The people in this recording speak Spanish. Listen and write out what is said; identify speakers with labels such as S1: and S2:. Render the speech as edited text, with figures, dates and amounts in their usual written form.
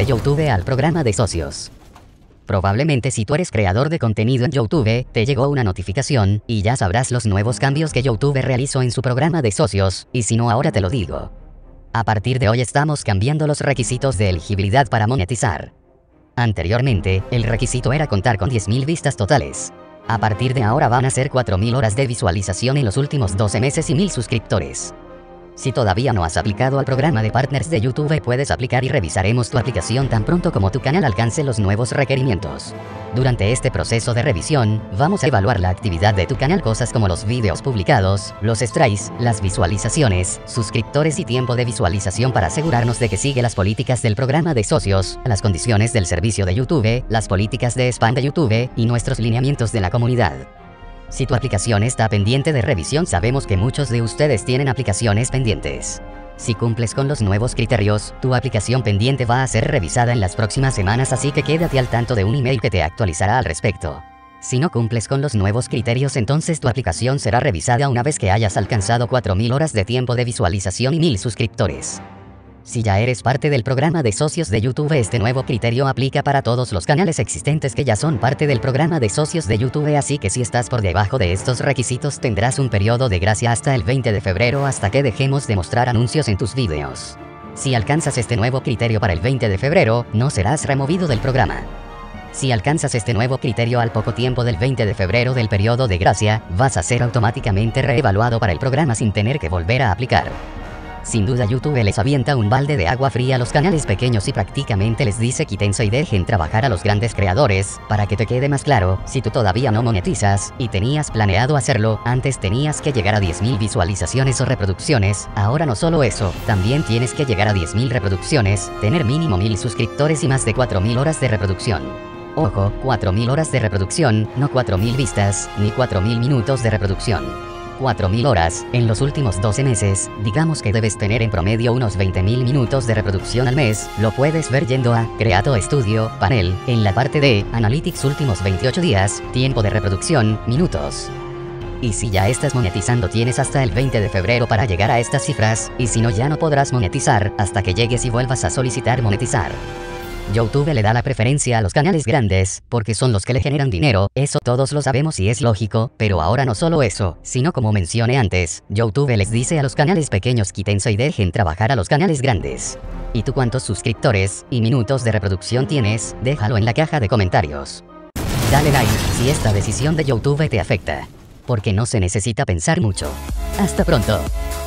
S1: YouTube al programa de socios. Probablemente si tú eres creador de contenido en YouTube, te llegó una notificación, y ya sabrás los nuevos cambios que YouTube realizó en su programa de socios, y si no ahora te lo digo. A partir de hoy estamos cambiando los requisitos de elegibilidad para monetizar. Anteriormente, el requisito era contar con 10.000 vistas totales. A partir de ahora van a ser 4.000 horas de visualización en los últimos 12 meses y 1.000 suscriptores. Si todavía no has aplicado al programa de partners de YouTube, puedes aplicar y revisaremos tu aplicación tan pronto como tu canal alcance los nuevos requerimientos. Durante este proceso de revisión, vamos a evaluar la actividad de tu canal, cosas como los vídeos publicados, los strikes, las visualizaciones, suscriptores y tiempo de visualización para asegurarnos de que sigue las políticas del programa de socios, las condiciones del servicio de YouTube, las políticas de spam de YouTube y nuestros lineamientos de la comunidad. Si tu aplicación está pendiente de revisión, sabemos que muchos de ustedes tienen aplicaciones pendientes. Si cumples con los nuevos criterios, tu aplicación pendiente va a ser revisada en las próximas semanas, así que quédate al tanto de un email que te actualizará al respecto. Si no cumples con los nuevos criterios, entonces tu aplicación será revisada una vez que hayas alcanzado 4.000 horas de tiempo de visualización y 1.000 suscriptores. Si ya eres parte del programa de socios de YouTube, este nuevo criterio aplica para todos los canales existentes que ya son parte del programa de socios de YouTube, así que si estás por debajo de estos requisitos tendrás un periodo de gracia hasta el 20 de febrero hasta que dejemos de mostrar anuncios en tus vídeos. Si alcanzas este nuevo criterio para el 20 de febrero, no serás removido del programa. Si alcanzas este nuevo criterio al poco tiempo del 20 de febrero del periodo de gracia, vas a ser automáticamente reevaluado para el programa sin tener que volver a aplicar. Sin duda YouTube les avienta un balde de agua fría a los canales pequeños y prácticamente les dice quítense y dejen trabajar a los grandes creadores. Para que te quede más claro, si tú todavía no monetizas, y tenías planeado hacerlo, antes tenías que llegar a 10.000 visualizaciones o reproducciones, ahora no solo eso, también tienes que llegar a 10.000 reproducciones, tener mínimo 1.000 suscriptores y más de 4.000 horas de reproducción. Ojo, 4.000 horas de reproducción, no 4.000 vistas, ni 4.000 minutos de reproducción. 4.000 horas, en los últimos 12 meses, digamos que debes tener en promedio unos 20.000 minutos de reproducción al mes, lo puedes ver yendo a Creato Studio, panel, en la parte de Analytics últimos 28 días, tiempo de reproducción, minutos. Y si ya estás monetizando tienes hasta el 20 de febrero para llegar a estas cifras, y si no ya no podrás monetizar, hasta que llegues y vuelvas a solicitar monetizar. YouTube le da la preferencia a los canales grandes, porque son los que le generan dinero, eso todos lo sabemos y es lógico, pero ahora no solo eso, sino como mencioné antes, YouTube les dice a los canales pequeños quítense y dejen trabajar a los canales grandes. ¿Y tú cuántos suscriptores y minutos de reproducción tienes? Déjalo en la caja de comentarios. Dale like si esta decisión de YouTube te afecta, porque no se necesita pensar mucho. Hasta pronto.